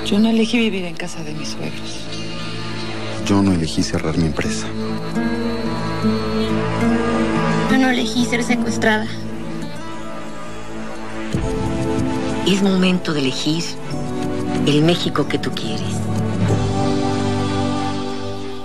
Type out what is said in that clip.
Yo no elegí vivir en casa de mis suegros. Yo no elegí cerrar mi empresa. Yo no elegí ser secuestrada. Es momento de elegir el México que tú quieres.